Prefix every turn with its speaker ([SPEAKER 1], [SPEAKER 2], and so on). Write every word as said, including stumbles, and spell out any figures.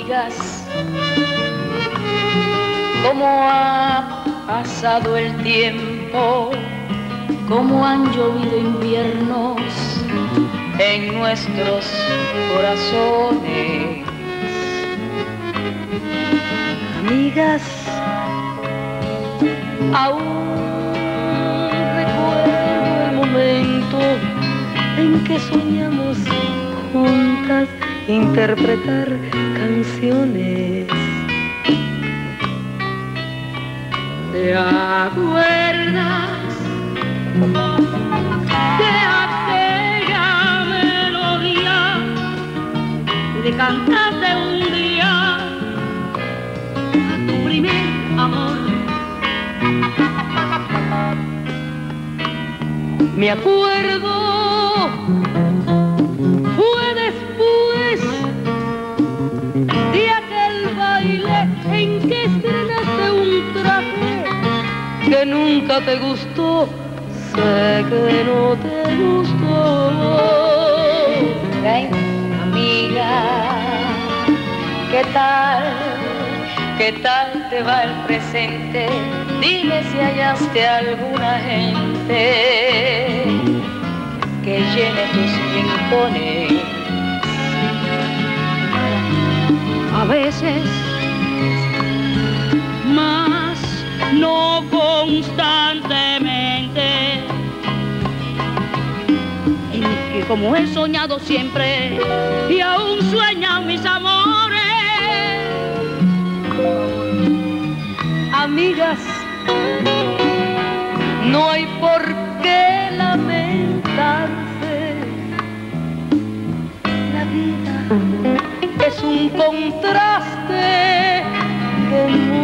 [SPEAKER 1] amigas, cómo ha pasado el tiempo, cómo han llovido inviernos en nuestros corazones. Amigas, aún recuerdo el momento en que soñamos juntas interpretar canciones. ¿Te acuerdas de aquella melodía que cantaste un día a tu primer amor? Me acuerdo, fue después de aquel baile en que estrenaste un traje que nunca te gustó, sé que no te gustó. Ven, amiga, ¿qué tal? ¿Qué tal te va el presente? Dime si hallaste alguna gente que llene tus rincones. A veces, más no constantemente, en que como he soñado siempre y aún sueñan mis amores. Amigas, no hay por qué lamentarse. La vida es un contraste que